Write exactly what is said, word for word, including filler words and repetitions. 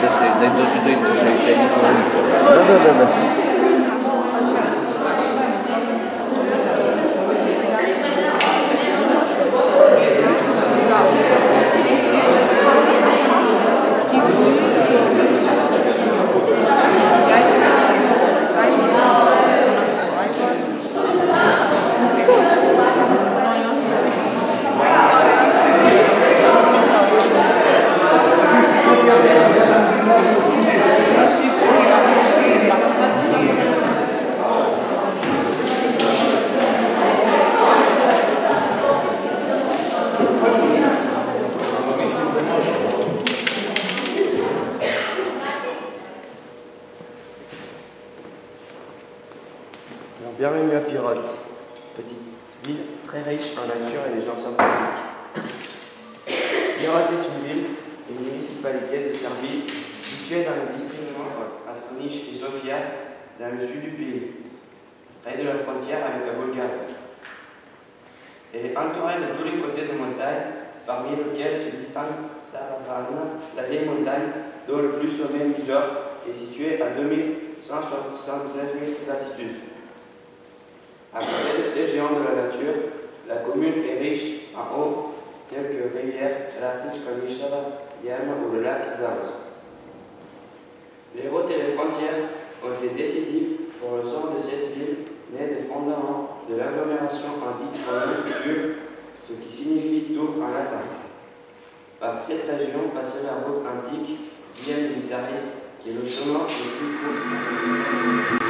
десь найдовший телефон. Да-да-да. Bienvenue à Pirote, petite ville très riche en nature et des gens sympathiques. Pirote est une ville et une municipalité de Serbie située dans le district entre Niš et Sofia, dans le sud du pays, près de la frontière avec la Bulgarie. Elle est entourée de tous les côtés de montagnes, parmi lesquelles se distingue Stara Planina, la vieille montagne, dont le plus sommet Mijor est situé à deux mille cent soixante-neuf mètres d'altitude. À côté de ces géants de la nature, la commune est riche en eau, telles que rivière Rasnička Nišava, Jama ou le lac Zavost. Les routes et les frontières ont été décisives pour le sort de cette ville, née des fondements de l'agglomération antique romaine Ur, ce qui signifie tour en latin. Par cette région passait la route antique, Via Militaris, qui est le chemin le plus court.